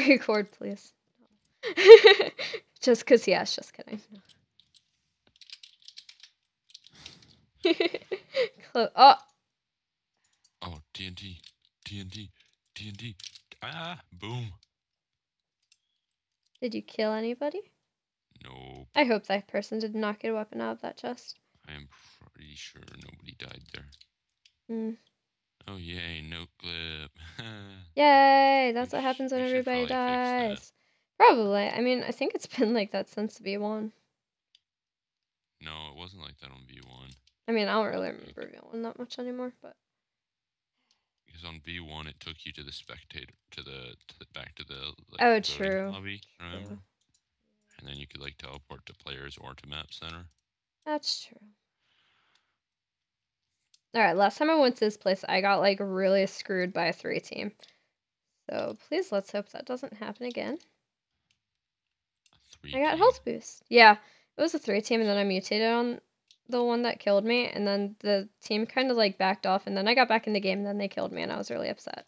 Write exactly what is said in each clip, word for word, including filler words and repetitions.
record, please. Just cause, yes, just kidding. Clo oh. Oh, T N T, T N T, T N T. Ah, boom. Did you kill anybody? Nope. I hope that person did not get a weapon out of that chest. I am pretty sure nobody died there. Hmm. Oh, yay, no clip. Yay! That's We what happens when we should everybody probably fix that. dies. Probably. I mean, I think it's been like that since V one. No, it wasn't like that on V one. I mean, I don't really remember V one that much anymore, but Because on V one it took you to the spectator, to the, to the back to the like oh, voting true. lobby, remember? True. And then you could like teleport to players or to map center. That's true. Alright, last time I went to this place, I got like really screwed by a three team. So please let's hope that doesn't happen again. Three I got team. health boost. Yeah, it was a three team and then I mutated on the one that killed me and then the team kind of like backed off and then I got back in the game and then they killed me and I was really upset.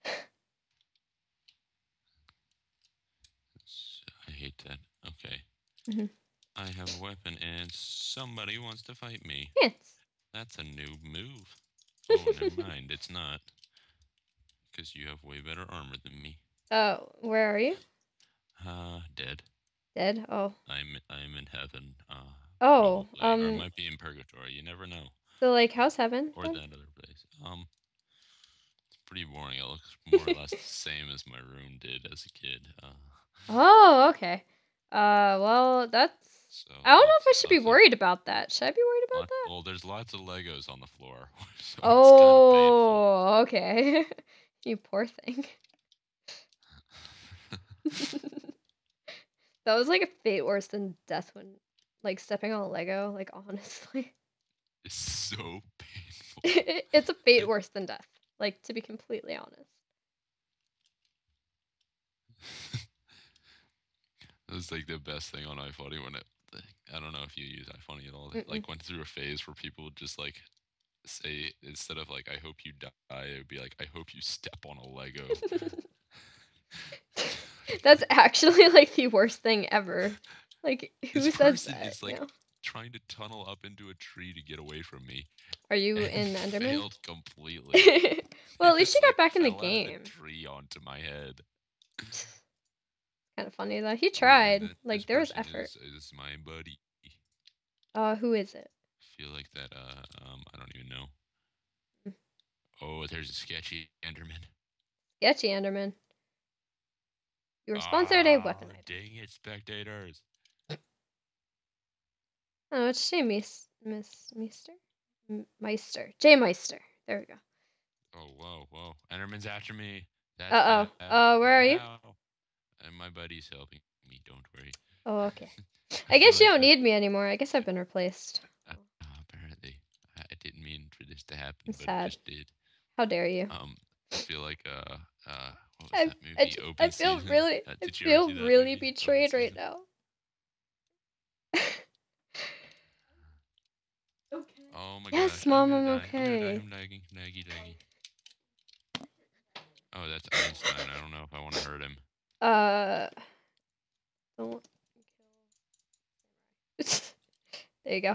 I hate that. Okay. Mm-hmm. I have a weapon and somebody wants to fight me. Yes. That's a new move. Oh, never mind. It's not. Because you have way better armor than me. Oh, where are you? Uh, dead. Dead? Oh. I'm I'm in heaven. Uh, oh, probably. um. Or I might be in purgatory. You never know. So, like, how's heaven? Or then? that other place. Um, it's pretty boring. It looks more or less the same as my room did as a kid. Uh, oh, okay. Uh, well, that's. so I don't lots, know if I should be of, worried about that. Should I be worried about lot, that? well, there's lots of Legos on the floor. So oh, it's okay. you poor thing. that was like a fate worse than death when, like, stepping on a Lego. Like, honestly, it's so painful. it's a fate worse than death. Like, to be completely honest. It was like the best thing on iFunny when it. I don't know if you use iFunny at all. It, Mm-mm. like went through a phase where people would just like say instead of like I hope you die, it would be like I hope you step on a Lego. That's actually like the worst thing ever. Like, who this says person that? is like you know? trying to tunnel up into a tree to get away from me. Are you and in Enderman? Failed completely. well, at least you got like, back in the fell out of game. the tree onto my head. Kind of funny though. He tried. That, like there was person effort. Is, is my buddy. Uh, who is it? I feel like that. Uh, um, I don't even know. Oh, there's a sketchy Enderman. Sketchy Enderman. You were sponsored a weapon oh, item. Dang it, spectators. Oh, it's J Miss Miss Meister? M Meister. J Meister. There we go. Oh, whoa, whoa. Enderman's after me. That's Uh oh. Uh, where are you? And my buddy's helping me, don't worry. Oh, okay. I, I guess you like don't that... need me anymore. I guess I've been replaced. Uh, apparently. I didn't mean for this to happen, I'm but sad. it just did. How dare you? Um, I feel like, uh, uh, what was I, that movie? I, just, Open I feel Season? really, uh, I feel really movie? betrayed right now. okay. Oh my yes, gosh. Mom, I'm, I'm die. okay. I'm lagging, laggy, laggy. Oh, that's Einstein. I don't know if I want to hurt him. Uh, don't there you go.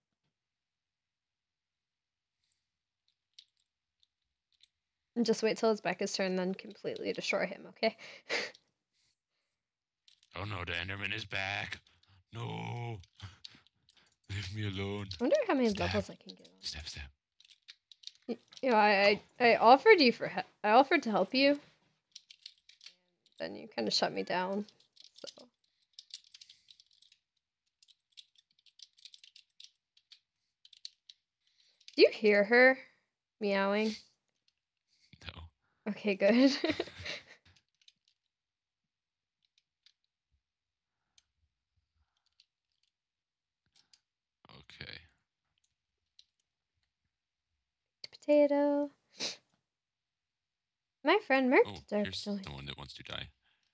And just wait till his back is turned, then completely destroy him, okay? oh no, the Enderman is back. No. Leave me alone. I wonder how many step. levels I can get on. Step, step. You know, I, I, I offered you for I offered to help you. Then you kind of shut me down. So. Do you hear her meowing? No. Okay, good. okay. Potato. My friend Merc. Oh, here's someone that wants to die.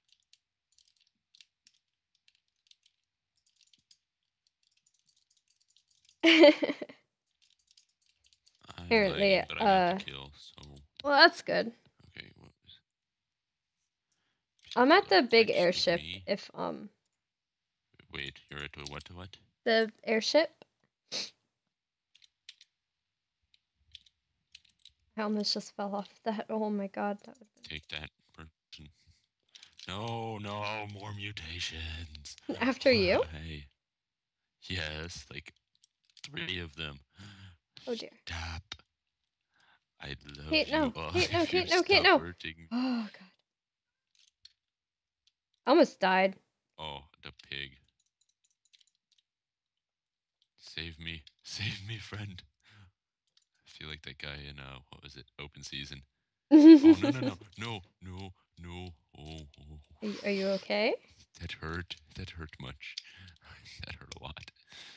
Apparently, lying, uh. kill, so... Well, that's good. Okay, whoops. I'm at the big Excuse airship. me. If um Wait, you're at the what to what? the airship. I almost just fell off that. Oh my god, that would have Take that person. No, no, more mutations. been after you. Why? Yes, like three of them. Oh dear. Stop. I love Kate, you no. all. Kate, no. If you Kate, no. Kate, stop no. hurting. Oh god. I almost died. Oh, the pig. Save me. Save me, friend. I feel like that guy in, uh, what was it? Open season. Oh, no, no, no. No, no, no. Oh, oh. Are you, are you okay? That hurt. That hurt much. That hurt a lot.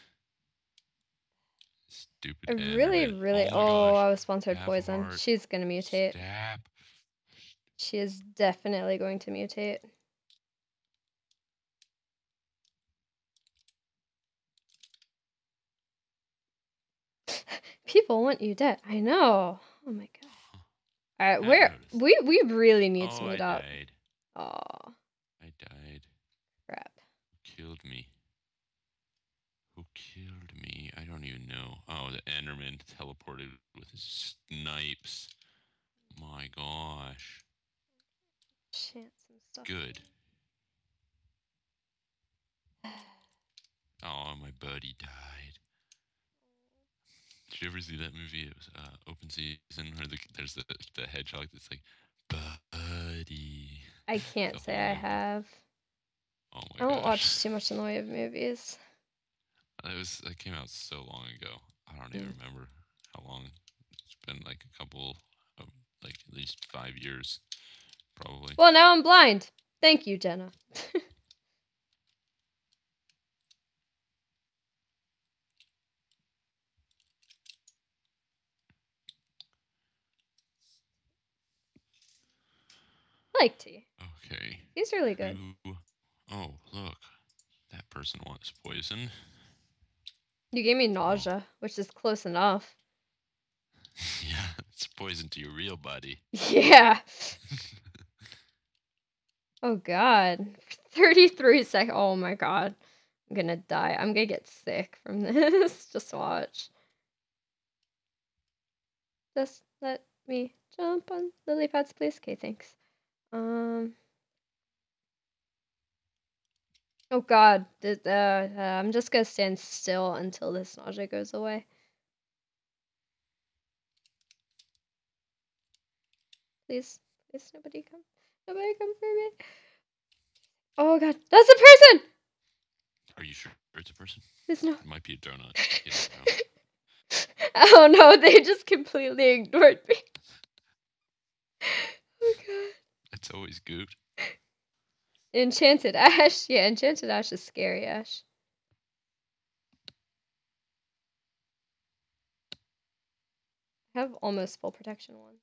Stupid I really, Enderman. really. Oh my Oh, gosh. I was sponsored Have poison. heart. She's gonna mutate. Stab. She is definitely going to mutate. People want you dead. I know. Oh my god. All right, I where noticed. we we really need Oh, to meet I up. died. Oh I died. crap. Who killed me? Who killed me? I don't even know. Oh, the Enderman teleported with his snipes. My gosh. Chance some stuff. Good. Oh, my buddy died. Did you ever see that movie? It was uh, Open Season, where the, there's the the hedgehog that's like, buddy. I can't The say whole I movie. have. Oh I my don't gosh. watch too much in the way of movies. It was it came out so long ago. I don't even Mm. remember how long. It's been like a couple of like at least five years, probably. Well, now I'm blind. Thank you, Jenna. I like tea. Okay. He's really good. Who- Oh, look. That person wants poison. You gave me nausea, which is close enough. Yeah, it's poison to your real body. Yeah. Oh god. thirty-three seconds. Oh my god. I'm gonna die. I'm gonna get sick from this. Just watch. Just let me jump on lily pads, please. Okay, thanks. Um. Oh god. Th- Uh, uh, I'm just gonna stand still until this nausea goes away. Please, please, nobody come. Nobody come for me. Oh god, that's a person! Are you sure it's a person? There's no. It might be a donut. You don't know. Oh no, they just completely ignored me. Oh god. It's always good. Enchanted Ash. Yeah, Enchanted Ash is scary, Ash. I have almost full protection ones.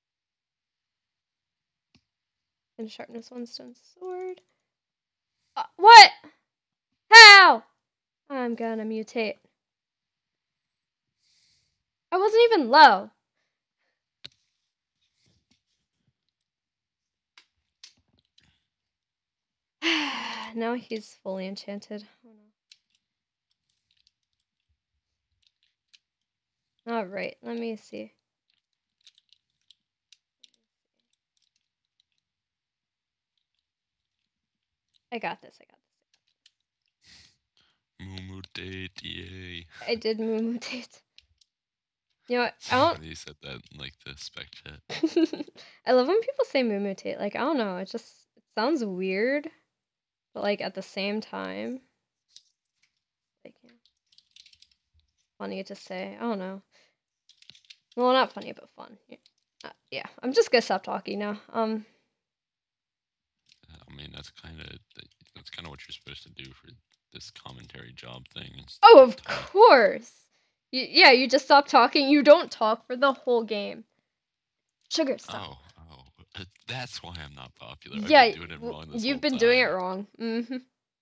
And sharpness one stone sword. Uh, what? How? I'm gonna mutate. I wasn't even low. Now he's fully enchanted. Oh no. Alright, let me see. I got this, I got this. Mumutate, yay. I did mutate. You know what? I don't. You said that in like the spec chat. I love when people say mutate. Like, I don't know. It just it sounds weird. But, like, at the same time. Like, yeah. Funny to say. I don't know. Well, not funny, but fun. Yeah. Uh, yeah. I'm just gonna stop talking now. Um. I mean, that's kind of that's kind of what you're supposed to do for this commentary job thing. It's Oh, of talk. course. You, yeah, you just stop talking. You don't talk for the whole game. Sugar, stop. Oh, oh, uh, that's why I'm not popular. Yeah, I've been doing it w- wrong this you've whole been time. doing it wrong. Mm-hmm.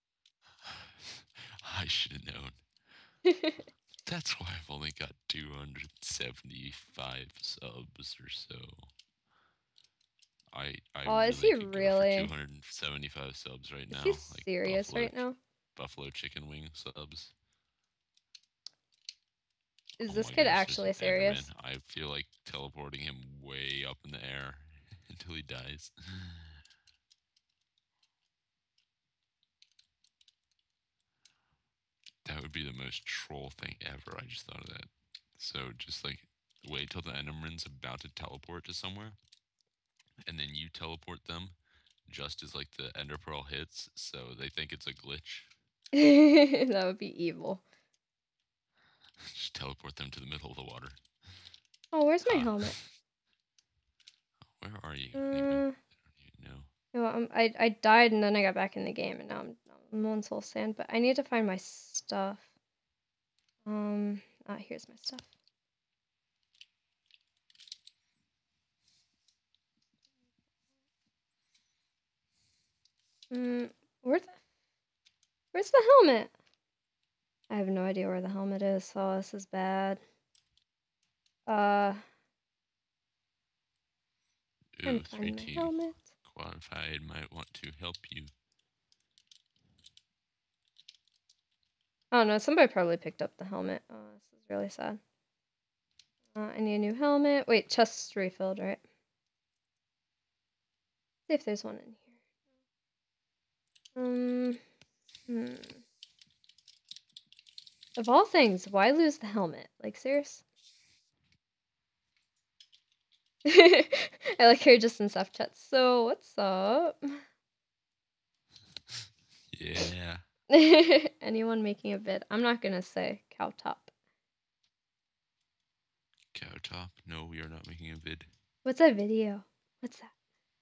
I should have known. That's why I've only got two hundred seventy-five subs or so. I I Oh, is really he could go for really? two hundred seventy-five subs right Is he now, like serious buffalo right now? buffalo chicken wing subs. Is Oh this my kid gosh, there's actually an Enderman. serious? I feel like teleporting him way up in the air until he dies. That would be the most troll thing ever. I just thought of that. So just like wait till the Enderman's about to teleport to somewhere, and then you teleport them just as like the Ender Pearl hits, so they think it's a glitch. That would be evil. Just teleport them to the middle of the water. Oh, where's my Ah. helmet? Where are you? Uh, I don't even know. you know, I'm, I I died and then I got back in the game and now I'm, I'm on soul sand, but I need to find my stuff. Um, ah, here's my stuff. Mm, where the, where's the helmet? I have no idea where the helmet is. Oh, this is bad. Uh, Ooh, trying to three find my team helmet. qualified might want to help you. I don't know. Somebody probably picked up the helmet. Oh, this is really sad. Uh, I need a new helmet. Wait, chest's refilled, right? See if there's one in here. Um, hmm. Of all things, why lose the helmet? Like, serious? I like her just in stuff chat. So, what's up? Yeah. Anyone making a vid? I'm not gonna say cow top. Cow top? No, we are not making a vid. What's a video? What's that?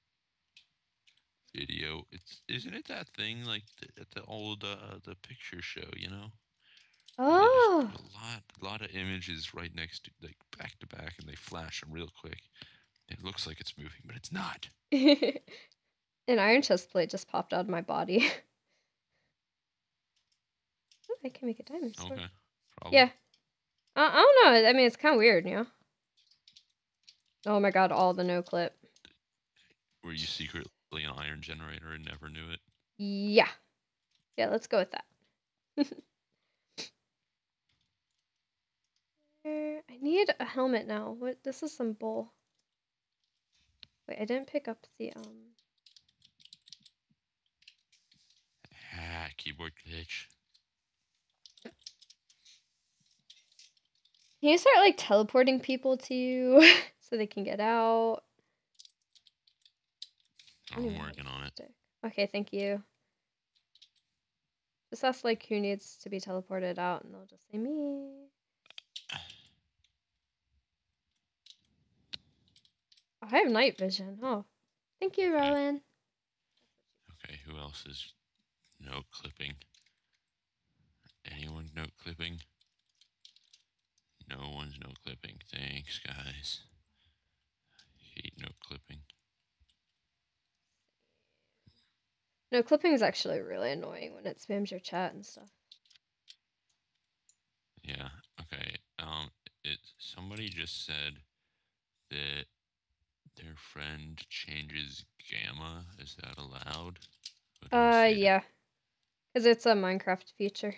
Video. It's isn't it that thing like the, at the old uh, the picture show, you know? And they just Oh! put a lot a lot of images right next to like back to back and they flash them real quick. It looks like it's moving, but it's not. An iron chest plate just popped out of my body. Oh, I can make a diamond sword. Okay. Problem. Yeah. I, I don't know. I mean, it's kind of weird, you know? Oh my god, all the no clip. Were you secretly an iron generator and never knew it? Yeah. Yeah, let's go with that. I need a helmet now. What? This is some bull. Wait, I didn't pick up the, um... Ah, keyboard glitch. Can you start, like, teleporting people to you so they can get out? Oh, I'm working on it. Stick. Okay, thank you. Just ask, like, who needs to be teleported out, and they'll just say me. I have night vision. Oh, thank you, Okay. Rowan. Okay, who else is no clipping? Anyone no clipping? No one's no clipping. Thanks, guys. Hate no clipping. No, clipping is actually really annoying when it spams your chat and stuff. Yeah. Okay. Um. It. Somebody just said that their friend changes gamma. Is that allowed? Uh, yeah. Because it's a Minecraft feature.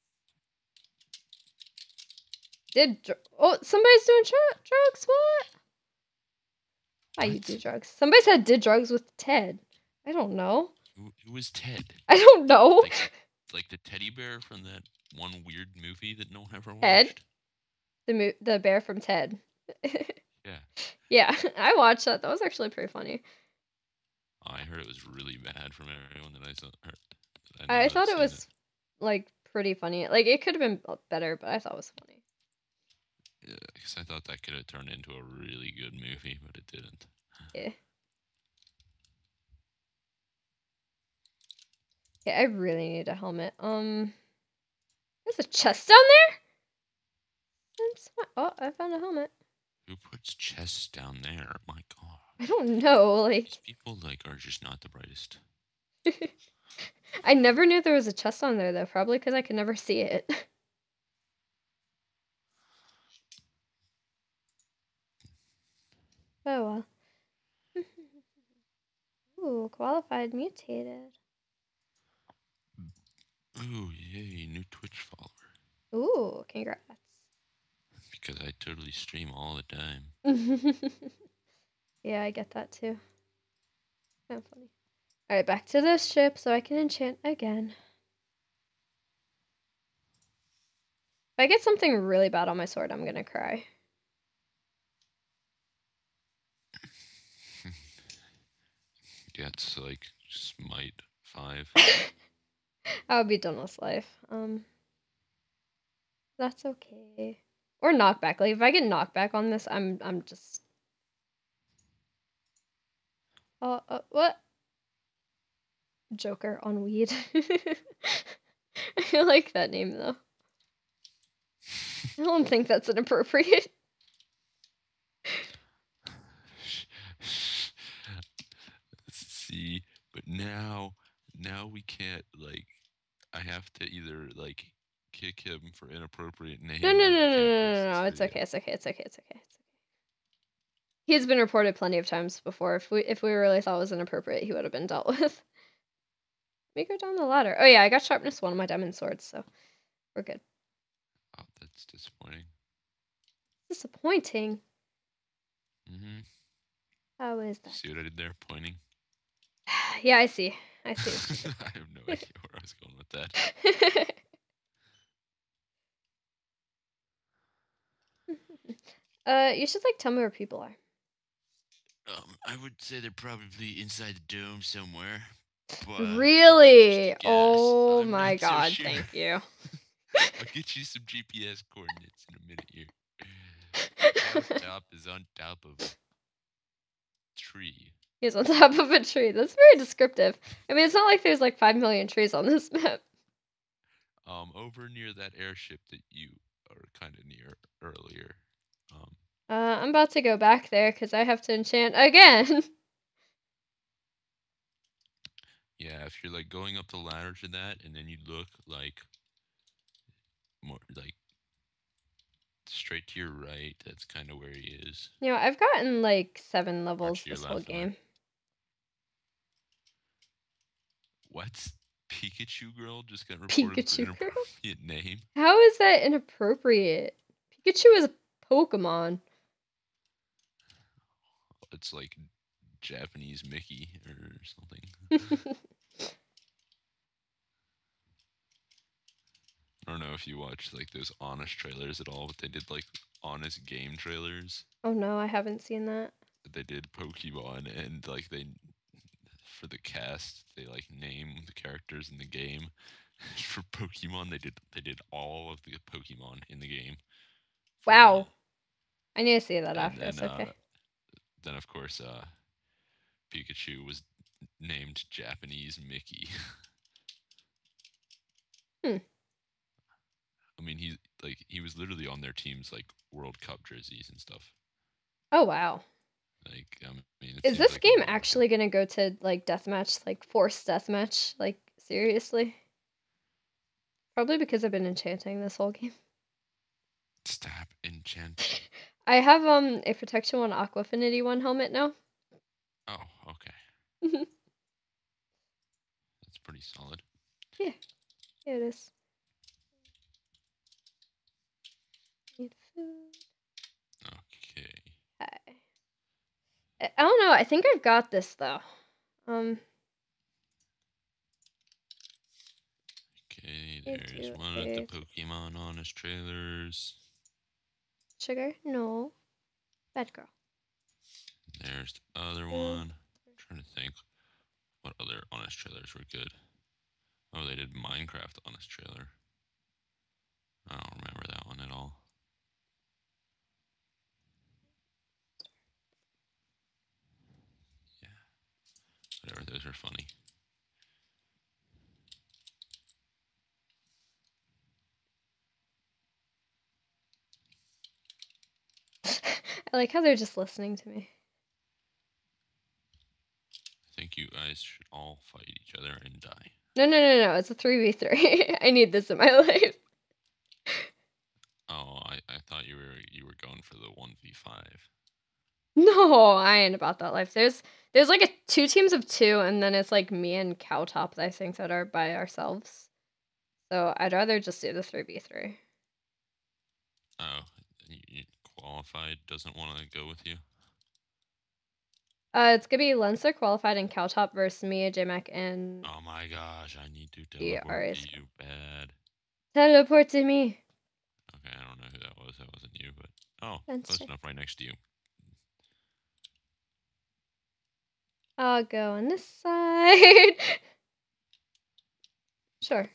Did dr oh, somebody's doing drugs? What? Why you do drugs? Somebody said did drugs with Ted. I don't know. Who, who was Ted? I don't know. Like, like the teddy bear from that one weird movie that no one ever watched. Ted? The mo the bear from Ted. Yeah. Yeah, I watched that. That was actually pretty funny. Oh, I heard it was really bad from everyone that I saw. Heard. I, I thought it was it. like pretty funny. Like it could have been better, but I thought it was funny. Yeah, because I thought that could have turned into a really good movie, but it didn't. Yeah. Yeah, I really need a helmet. Um, there's a chest down there. Oh, I found a helmet. Who puts chests down there? My God. I don't know. Like these people, like, are just not the brightest. I never knew there was a chest on there though. Probably because I could never see it. Oh well. I'd mutated. Ooh, yay, new Twitch follower. Ooh, congrats. Because I totally stream all the time. Yeah, I get that too. Kind of funny. Alright, back to this ship so I can enchant again. If I get something really bad on my sword, I'm gonna cry. Yeah, it's like Smite five. I would be done with life. Um, that's okay. Or knockback. Like if I get knockback on this, I'm I'm just. Uh, uh what? Joker on weed. I like that name though. I don't think that's inappropriate. See, but now, now we can't like. I have to either like kick him for inappropriate name. No, no, or no, we no, can't no, post no, this no. It's video. okay. It's okay. It's okay. It's okay. It's okay. He's been reported plenty of times before. If we if we really thought it was inappropriate, he would have been dealt with. Let me go down the ladder. Oh yeah, I got sharpness one on my diamond sword, so we're good. Oh, that's disappointing. Disappointing. Mm-hmm. How is that? See what I did there? Pointing. Yeah, I see. I see what you did. I have no idea where I was going with that. uh, you should like tell me where people are. Um, I would say they're probably inside the dome somewhere. But Really? just a guess. Oh I'm my not so god, sure. thank you. I'll get you some G P S coordinates in a minute here. Our top is on top of a tree. He's on top of a tree. That's very descriptive. I mean, it's not like there's like five million trees on this map. Um, over near that airship that you are kind of near earlier. Um, Uh, I'm about to go back there because I have to enchant again. yeah, if you're like going up the ladder to that, and then you look like more like straight to your right, that's kind of where he is. You know, I've gotten like seven Or levels to your this whole left. game. What? Pikachu girl just got reported for Pikachu girl? inappropriate name. How is that inappropriate? Pikachu is a Pokemon. It's like Japanese Mickey or something. I don't know if you watched like those Honest trailers at all, but they did like Honest game trailers. Oh no, I haven't seen that. They did Pokemon, and like they, for the cast, they like name the characters in the game. For Pokemon, they did they did all of the Pokemon in the game. Wow. The, I need to see that and after then, this, okay. Uh, then of course, uh, Pikachu was named Japanese Mickey. Hmm. I mean, he like he was literally on their team's like World Cup jerseys and stuff. Oh wow. Like, I mean, is this like game actually gonna go to like deathmatch, like forced deathmatch? Like seriously? Probably because I've been enchanting this whole game. Stop enchanting. I have um a protection one Aquafinity one helmet now. Oh, okay. That's pretty solid. Yeah, yeah it is. Need food. Okay. Okay. I, I don't know. I think I've got this though. Um. Okay, there's one of the Pokemon Honest trailers. Sugar? No. Bad girl. There's the other one. I'm trying to think what other Honest trailers were good. Oh, they did Minecraft Honest trailer. I don't remember that one at all. Yeah. Whatever, those are funny. I like how they're just listening to me. I think you guys should all fight each other and die. No, no, no, no. It's a three v three. I need this in my life. Oh, I, I thought you were you were going for the one v five. No, I ain't about that life. There's There's like a two teams of two, and then it's like me and Cowtop, I think, that are by ourselves. So I'd rather just do the three v three. Oh, y- y- qualified doesn't want to go with you. Uh, it's gonna be Lenser qualified and Cowtop versus me, J-Mac, and Oh my gosh, I need to the teleport R A to squad. you bad. Teleport to me. Okay, I don't know who that was. That wasn't you, but oh, That's close true. enough. Right next to you. I'll go on this side. Sure.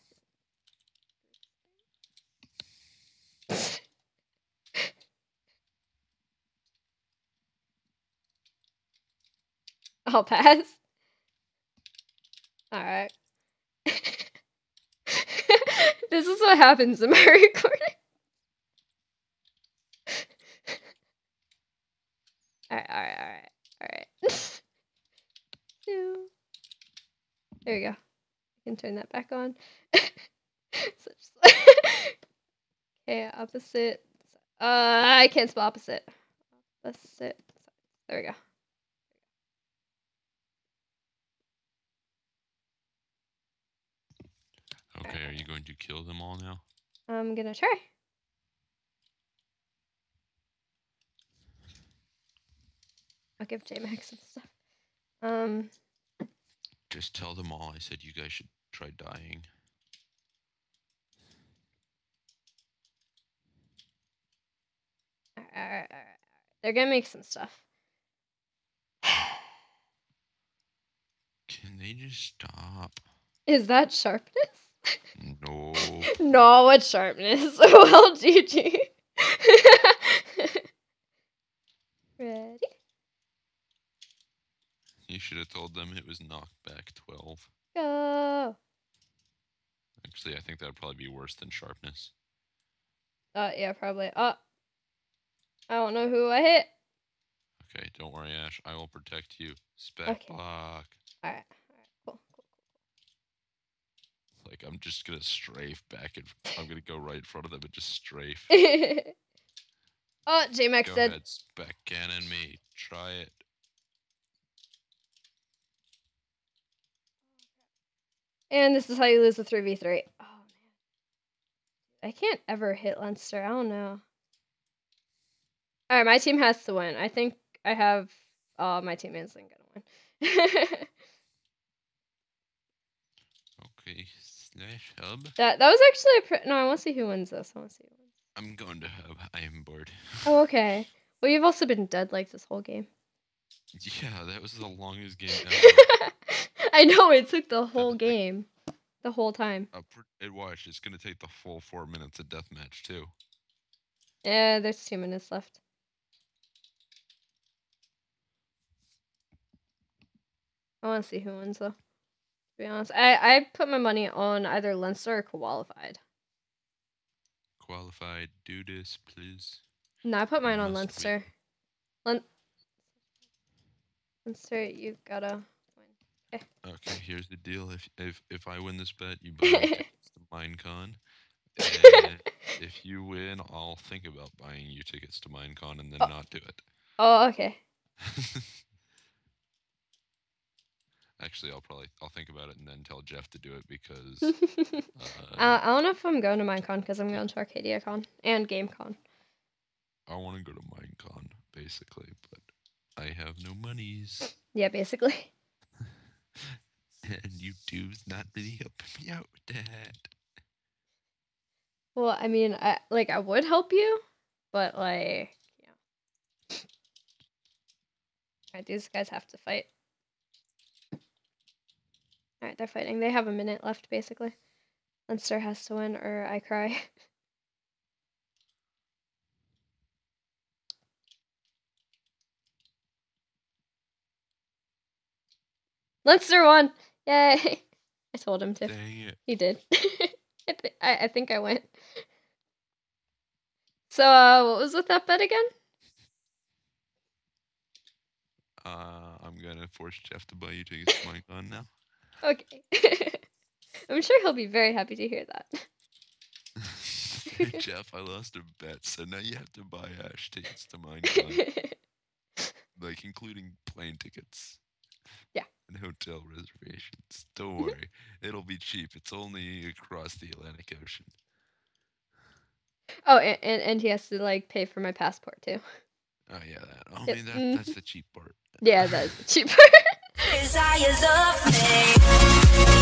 I'll pass. Alright. This is what happens in my recording. Alright, alright, alright, alright. Two. There we go. I can turn that back on. So just okay, opposite. Uh, I can't spell opposite. Opposite. There we go. Okay, are you going to kill them all now? I'm gonna try. I'll give J-Max some stuff. Um. Just tell them all I said you guys should try dying. Alright, alright, alright. They're gonna make some stuff. Can they just stop? Is that sharpness? No. No, what sharpness? Well, G G. Ready? You should have told them it was knockback twelve. Go. Actually, I think that would probably be worse than sharpness. Uh, yeah, probably. Uh, I don't know who I hit. Okay, don't worry, Ash. I will protect you. Spec Okay. block. Alright, alright, cool, cool, Like, I'm just gonna strafe back and I'm gonna go right in front of them and just strafe. cool. Oh, J-Max Go dead. ahead, spec cannon me. Try it. And this is how you lose a three v three. Oh, man. I can't ever hit Leinster. I don't know. Alright, my team has to win. I think I have... Oh, my team isn't gonna win. Okay, slash hub. that that was actually a... Pre no, I want to see who wins this. I want to see who wins. I'm going to hub. I am bored. Oh, okay. Well, you've also been dead, like, this whole game. Yeah, that was the longest game ever. I know, it took the whole Like, game. The whole time. uh, and watch, it's gonna take the full four minutes of deathmatch, too. Yeah, there's two minutes left. I want to see who wins, though. To be honest, I, I put my money on either Leinster or Qualified. Qualified, do this, please. No, I put mine It on must be- Leinster. Len Leinster, you gotta win. Okay, here's the deal. If if if I win this bet, you buy me tickets to Minecon. And if you win, I'll think about buying you tickets to Minecon and then Oh. not do it. Oh, okay. Actually, I'll probably I'll think about it and then tell Jeff to do it because uh, I don't know if I'm going to Minecon because I'm going to ArcadiaCon and GameCon. I want to go to Minecon basically, but I have no monies. Yeah, basically. And YouTube's not really helping me out with that. Well, I mean, I like I would help you, but like, yeah. Alright, these guys have to fight. Alright, they're fighting. They have a minute left, basically. Leinster has to win, or I cry. Leinster won! Yay! I told him to. Dang it. He did. I, th I, I think I went. So, uh, what was with that bet again? Uh, I'm gonna force Jeff to buy you tickets to Minecon now. Okay. I'm sure he'll be very happy to hear that. Jeff, I lost a bet, so now you have to buy Ash tickets to Minecon. Like, including plane tickets. Yeah. And hotel reservations. Don't worry, it'll be cheap. It's only across the Atlantic Ocean. Oh, and, and and he has to like pay for my passport too. Oh yeah, that. I Yep. mean that mhm. that's the cheap part. Yeah, that's the cheap part. Desires of me.